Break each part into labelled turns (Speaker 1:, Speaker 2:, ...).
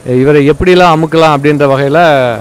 Speaker 1: இவரை எப்படிலாம் அமுக்கலாம் அப்படின்ற வகையில்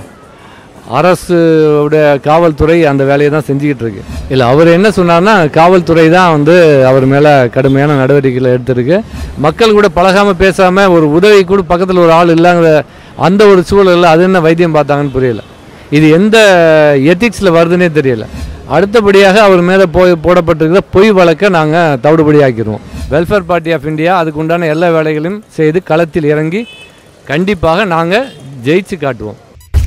Speaker 1: அரசுடைய காவல்துறை அந்த வேலையை தான் செஞ்சுக்கிட்டு இருக்கு. இல்லை, அவர் என்ன சொன்னார்னா, காவல்துறை தான் வந்து அவர் மேலே கடுமையான நடவடிக்கைகளை எடுத்திருக்கு. மக்கள் கூட பழகாமல் பேசாமல் ஒரு உதவி கூட பக்கத்தில் ஒரு ஆள் இல்லைங்கிற அந்த ஒரு சூழலில் அது என்ன வைத்தியம் பார்த்தாங்கன்னு புரியல. இது எந்த எத்திக்ஸில் வருதுன்னே தெரியல. அடுத்தபடியாக அவர் மேலே போடப்பட்டிருக்கிற பொய் வழக்கை நாங்கள் தவிடுபடியாக்கிடுவோம். வெல்ஃபேர் பார்ட்டி ஆஃப் இந்தியா அதுக்கு உண்டான எல்லா வேலைகளையும் செய்து களத்தில் இறங்கி கண்டிப்பாக நாங்கள் ஜெயிச்சு காட்டுவோம்.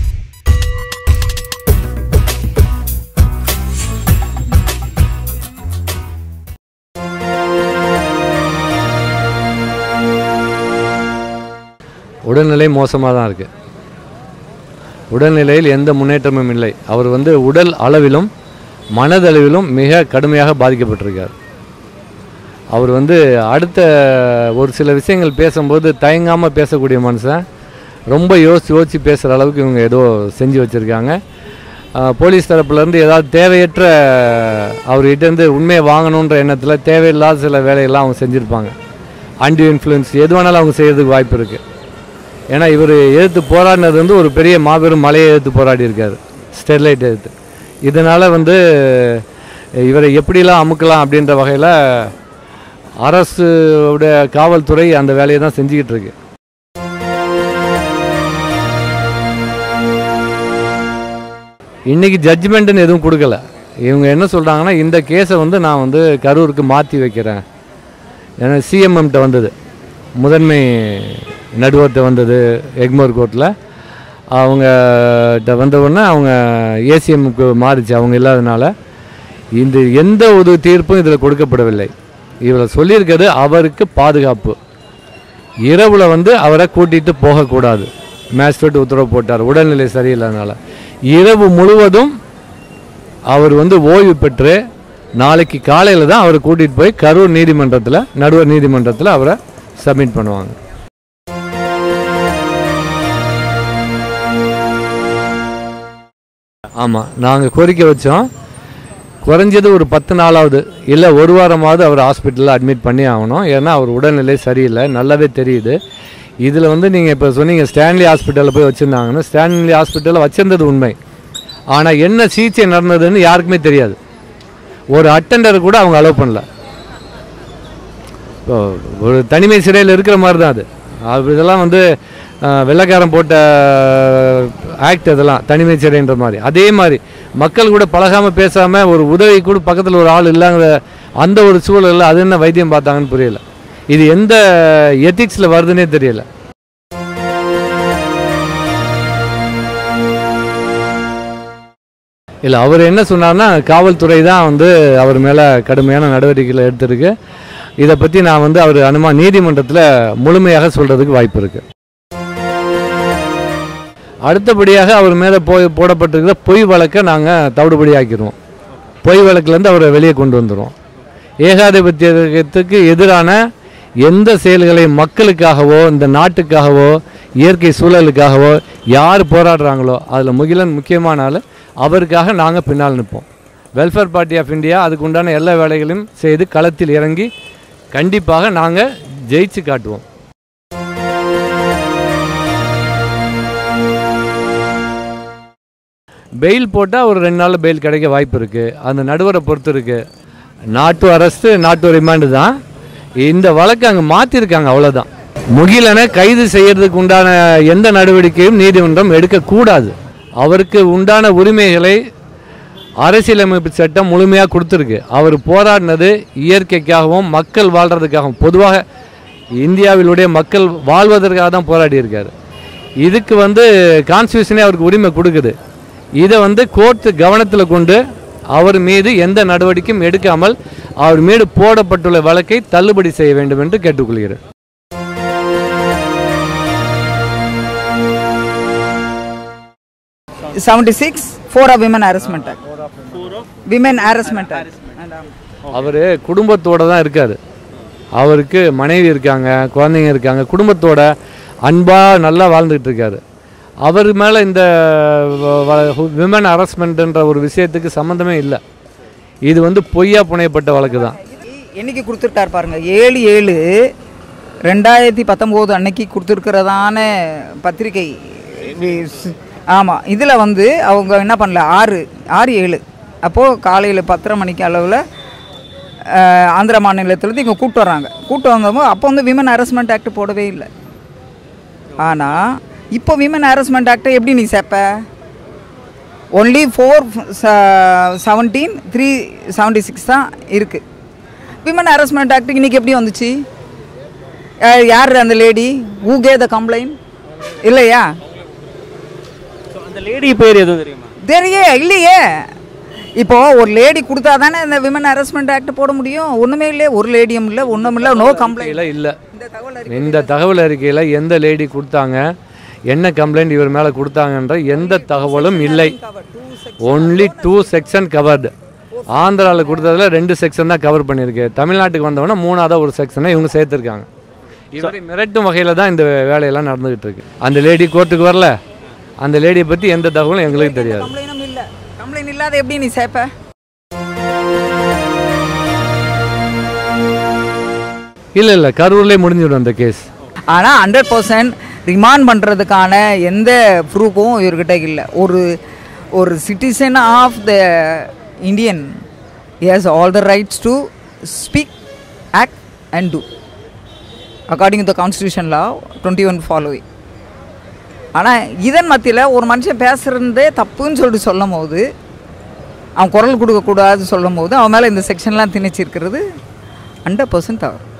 Speaker 1: உடல்நிலை மோசமாக தான் இருக்குது. உடல்நிலையில் எந்த முன்னேற்றமும் இல்லை. அவர் வந்து உடல் அளவிலும் மனதளவிலும் மிக கடுமையாக பாதிக்கப்பட்டிருக்கார். அவர் வந்து அடுத்த ஒரு சில விஷயங்கள் பேசும்போது தயங்காமல் பேசக்கூடிய மனுஷன். ரொம்ப யோசித்து பேசுகிற அளவுக்கு இவங்க ஏதோ செஞ்சு வச்சுருக்காங்க. போலீஸ் தரப்புலேருந்து ஏதாவது தேவையற்ற அவர்கிட்டேருந்து உண்மையை வாங்கணுன்ற எண்ணத்தில் தேவையில்லாத சில வேலையெல்லாம் அவங்க செஞ்சுருப்பாங்க. அன்டியூ இன்ஃப்ளூயன்ஸ் எது வேணாலும் அவங்க செய்கிறதுக்கு வாய்ப்பு இருக்குது. ஏன்னா இவர் எதிர்த்து போராடினது வந்து ஒரு பெரிய மாபெரும் மலையை எதிர்த்து போராடி இருக்கார், ஸ்டெர்லைட் எதிர்த்து. இதனால் வந்து இவரை எப்படிலாம் அமுக்கலாம் அப்படின்ற வகையில் அரசுடைய காவல்துறை அந்த வேலையை தான் செஞ்சுக்கிட்டு இருக்கு. இன்றைக்கி ஜட்ஜ்மெண்ட்டுன்னு எதுவும் கொடுக்கல. இவங்க என்ன சொல்கிறாங்கன்னா, இந்த கேஸை வந்து நான் வந்து கரூருக்கு மாற்றி வைக்கிறேன். ஏன்னா சிஎம்எம்கிட்ட வந்தது, முதன்மை நடுவர்கிட்ட வந்தது எக்மோர் கோர்ட்டில். அவங்ககிட்ட வந்த உடனே அவங்க ஏசிஎம்முக்கு மாறிச்சு. அவங்க இல்லாதனால இந்த எந்த ஒரு தீர்ப்பும் இதில் கொடுக்கப்படவில்லை. இதில் சொல்லியிருக்கிறது அவருக்கு பாதுகாப்பு. இரவில் வந்து அவரை கூட்டிகிட்டு போகக்கூடாது. மேஜிஸ்ட்ரேட் உத்தரவு போட்டார் உடல்நிலை சரியில்லாதனால. இரவு முழுவதும் அவர் வந்து ஓய்வு பெற்று நாளைக்கு காலையில் தான் அவரை கூட்டிகிட்டு போய் கரூர் நீதிமன்றத்தில், நடுவர் நீதிமன்றத்தில் அவரை சப்மிட் பண்ணுவாங்க. ஆமாம், நாங்கள் கோரிக்கை வச்சோம். குறைஞ்சது ஒரு 10 நாளாவது இல்லை ஒரு வாரமாவது அவர் ஹாஸ்பிட்டலில் அட்மிட் பண்ணி ஆகணும். ஏன்னா அவர் உடல்நிலை சரியில்லை, நல்லாவே தெரியுது. இதில் வந்து நீங்கள் இப்போ சொன்னீங்க ஸ்டான்லி ஹாஸ்பிட்டலில் போய் வச்சுருந்தாங்கன்னு. ஸ்டான்லி ஹாஸ்பிட்டலில் வச்சுருந்தது உண்மை. ஆனால் என்ன சிகிச்சை நடந்ததுன்னு யாருக்குமே தெரியாது. ஒரு அட்டெண்டரை கூட அவங்க அலோவ் பண்ணல. ஒரு தனிமை சிறையில் இருக்கிற மாதிரி தான் அது. இதெல்லாம் வந்து வெள்ளைக்காரன் போட்ட ஆக்ட், அதெல்லாம் தனிமை சிறைன்ற மாதிரி. அதே மாதிரி மக்கள் கூட பழகாமல் பேசாமல் ஒரு உதவி கூட பக்கத்தில் ஒரு ஆள் இல்லைங்கிற அந்த ஒரு சூழலில் அது என்ன வைத்தியம் பார்த்தாங்கன்னு புரியல. இது எந்த எத்திக்ஸில் வருதுன்னே தெரியல. இல்லை, அவர் என்ன சொன்னார்னா, காவல்துறை தான் வந்து அவர் மேலே கடுமையான நடவடிக்கைகளை எடுத்திருக்கு. இதை பற்றி நான் வந்து அவர் நீதிமன்றத்தில் முழுமையாக சொல்கிறதுக்கு வாய்ப்பு இருக்குது. அடுத்தபடியாக அவர் மேலே போடப்பட்டிருக்கிற பொய் வழக்கை நாங்கள் தவிடுபடியாக்கிடுவோம். பொய் வழக்கிலேருந்து அவரை வெளியே கொண்டு வந்துடுவோம். ஏகாதிபத்தியத்துக்கு எதிரான எந்த செயல்களை மக்களுக்காகவோ இந்த நாட்டுக்காகவோ இயற்கை சூழலுக்காகவோ யார் போராடுறாங்களோ அதில் முக்கியமான ஆள் அவருக்காக நாங்கள் பின்னால் நிற்போம். வெல்ஃபேர் பார்ட்டி ஆஃப் இந்தியா அதுக்கு உண்டான எல்லா வேலைகளையும் செய்து களத்தில் இறங்கி கண்டிப்பாக நாங்கள் ஜெயிச்சு காட்டுவோம். பெயில் போட்டால் ஒரு 2 நாளில் பெயில் கிடைக்க வாய்ப்பு இருக்குது. அந்த நடுவரை பொறுத்து இருக்குது. நாட்டு அரசு நாட்டு ரிமாண்டு தான். இந்த வழக்கு அங்கே மாற்றிருக்காங்க, அவ்வளோதான். முகிலனை கைது செய்யறதுக்கு உண்டான எந்த நடவடிக்கையும் நீதிமன்றம் எடுக்கக்கூடாது. அவருக்கு உண்டான உரிமைகளை அரசியலமைப்பு சட்டம் முழுமையாக கொடுத்துருக்கு. அவர் போராடினது இயற்கைக்காகவும் மக்கள் வாழ்கிறதுக்காகவும், பொதுவாக இந்தியாவிலுடைய மக்கள் வாழ்வதற்காக தான் போராடி இருக்கார். இதுக்கு வந்து கான்ஸ்டியூஷனே அவருக்கு உரிமை கொடுக்குது. இதை வந்து கோர்ட்டு கவனத்தில் கொண்டு அவர் மீது எந்த நடவடிக்கையும் எடுக்காமல் அவர் மீது போடப்பட்டுள்ள வழக்கை தள்ளுபடி செய்ய வேண்டும் என்று கேட்டுக்கொள்கிறேன். அவர் குடும்பத்தோட தான் இருக்காரு. அவருக்கு மனைவி இருக்காங்க, குழந்தைங்க இருக்காங்க. குடும்பத்தோட அன்பாக நல்லா வாழ்ந்துகிட்டு இருக்காரு. அவர் மேலே இந்த விமன் ஹராஸ்மெண்ட்ன்ற ஒரு விஷயத்துக்கு சம்மந்தமே இல்லை. இது வந்து பொய்யா புனையப்பட்ட வழக்கு தான்.
Speaker 2: என்னைக்கு கொடுத்துருக்காரு பாருங்க, 7/7 2019 அன்னைக்கு கொடுத்துருக்கிறதான பத்திரிகை. ஆமாம், இதில் வந்து அவங்க என்ன பண்ணல, 6-7 அப்போது காலையில் 10:30 மணிக்கு அளவில் ஆந்திரா மாநிலத்திலேருந்து இங்கே கூப்பிட்டு வராங்க. கூப்பிட்டு வந்தபோது அப்போ வந்து விமன் ஹராஸ்மெண்ட் ஆக்ட் போடவே இல்லை. ஆனால் இப்போ விமன் ஹராஸ்மெண்ட் ஆக்டை எப்படி நீ சேர்ப்ப? ஒன்லி 4/17/376 தான் இருக்குது. விமன் ஹராஸ்மெண்ட் ஆக்ட் இன்றைக்கி எப்படி வந்துச்சு? யார் அந்த lady? Who gave the complaint? இல்லையா?
Speaker 3: அந்த லேடி பேர் எதுவும் தெரியுமா?
Speaker 2: இல்லையே. இப்போது ஒரு லேடி கொடுத்தா தானே இந்த விமன் ஹராஸ்மெண்ட் ஆக்ட் போட முடியும். ஒன்றுமே இல்லை, ஒரு லேடியும் இல்லை, ஒன்றும் இல்லை, நோ கம்ப்ளைண்ட்
Speaker 1: இல்லை. இந்த தகவல் அறிக்கையில் எந்த லேடி கொடுத்தாங்க, என்ன கம்ப்ளைண்ட் இவர் மேலே கொடுத்தாங்கன்ற எந்த தகவலும் இல்லை. Only 2 section covered. ஆந்திராவில் கொடுத்ததில் 2 செக்ஷன் தான் கவர் பண்ணியிருக்கு. தமிழ்நாட்டுக்கு வந்தவொடனே 3ஆவது ஒரு செக்ஷனை இவங்க சேர்த்துருக்காங்க. இவரை மிரட்டும் வகையில் தான் இந்த வேலையெல்லாம் நடந்துகிட்டு இருக்கு. அந்த லேடி கோர்ட்டுக்கு வரல, அந்த லேடியை பற்றி எந்த தகவலும் எங்களுக்கு தெரியாது.
Speaker 2: கம்ப்ளைண்ட் இல்லாத எப்படி நீ சேர்ப்ப?
Speaker 1: இல்லை, கரூர்லேயே முடிஞ்சிடும் அந்த கேஸ்.
Speaker 2: ஆனால் 100% ரிமாண்ட் பண்ணுறதுக்கான எந்த ப்ரூஃபும் இவர்கிட்ட இல்லை. ஒரு citizen of the Indian has all the rights to speak, act and do according to the constitution law 21 following. ஆனால் இதன் மத்தியில் ஒரு மனுஷன் பேசுகிறதே தப்புன்னு சொல்லிட்டு சொல்லும் போது, அவன் குரல் கொடுக்கக்கூடாது சொல்லும் போது அவன் மேலே இந்த செக்ஷன்லாம் திணிச்சிருக்கிறது 100% தவறு.